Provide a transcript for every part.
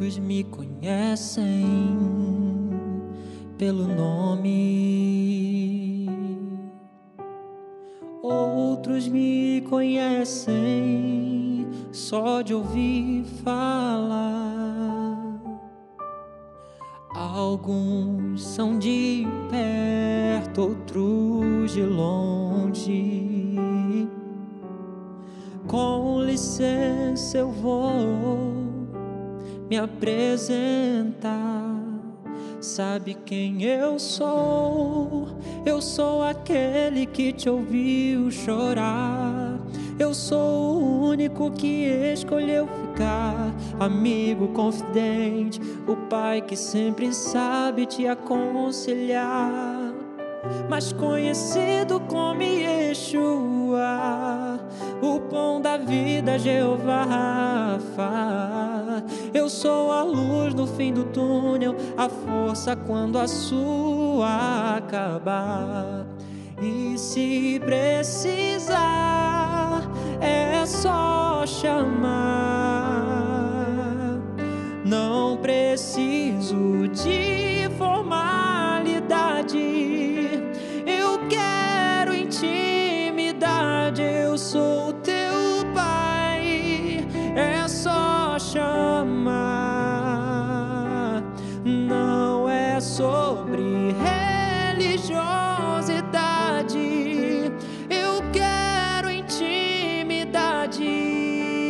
Muitos me conhecem pelo nome, outros me conhecem só de ouvir falar. Alguns são de perto, outros de longe. Com licença eu vou me apresentar. Sabe quem eu sou? Eu sou aquele que te ouviu chorar. Eu sou o único que escolheu ficar. Amigo confidente, o pai que sempre sabe te aconselhar. Mas conhecido como Yeshua, o pão da vida, Jeová Rafa. Eu sou a luz no fim do túnel, a força quando a sua acabar. E se precisar, é só chamar. Não preciso de formalidade, eu quero intimidade. Eu sou teu pai, é só chamar. Não é sobre religiosidade, eu quero intimidade.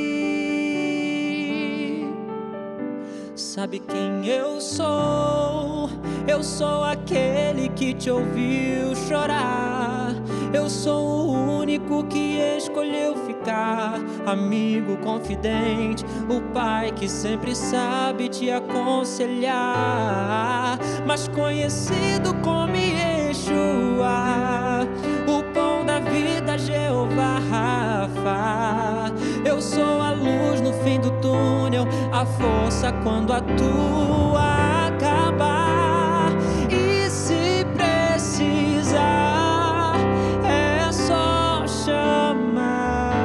Sabe quem eu sou? Eu sou aquele que te ouviu chorar. Eu sou o único que escolheu ficar. Amigo confidente, o pai que sempre sabe te aconselhar. Mas conhecido como Yeshua, o pão da vida, Jeová Rafa. Eu sou a luz no fim do túnel, a força quando a tua acabar. E se precisar, é só chamar.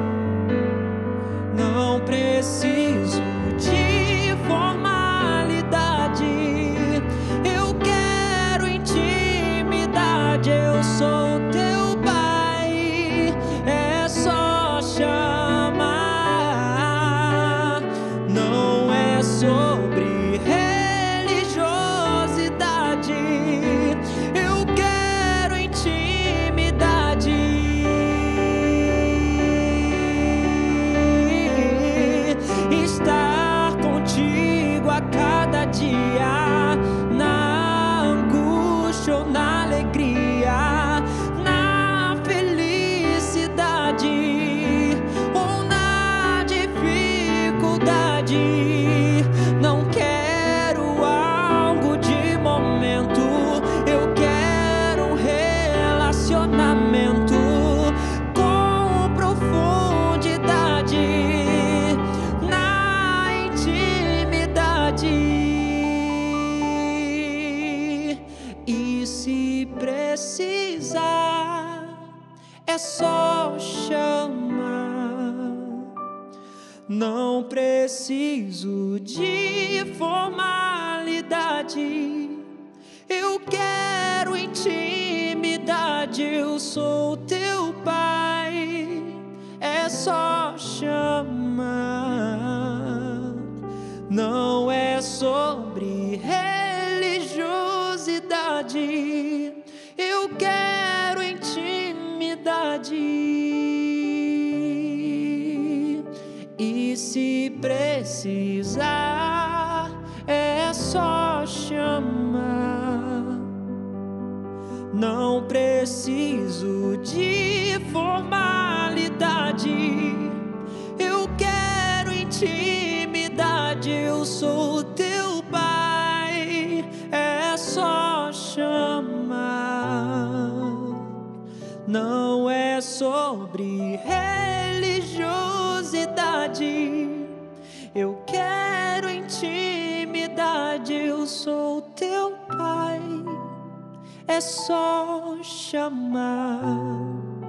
Não preciso de formalidade, eu quero intimidade. Eu sou teu pai, é só chamar. Não é sobre religiosidade, eu quero intimidade. Estar contigo a cada dia, na angústia ou na alegria, na felicidade ou na dificuldade. Não quero algo de momento, eu quero um relacionamento com profundidade, na intimidade. E se precisar, é só chamar. Não preciso de formalidade, eu quero intimidade. Eu sou teu pai, é só chamar. Não é sobre religiosidade, eu quero intimidade. E se precisar, é só chamar. Não preciso de formalidade, eu quero intimidade. Eu sou teu pai, é só chamar. Não é sobre religiosidade, eu quero intimidade. Eu sou teu pai, é só chamar.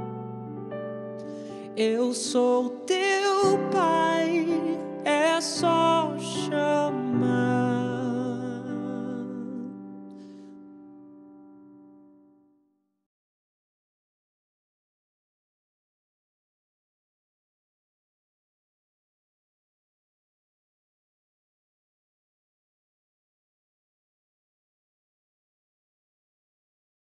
Eu sou teu pai, é só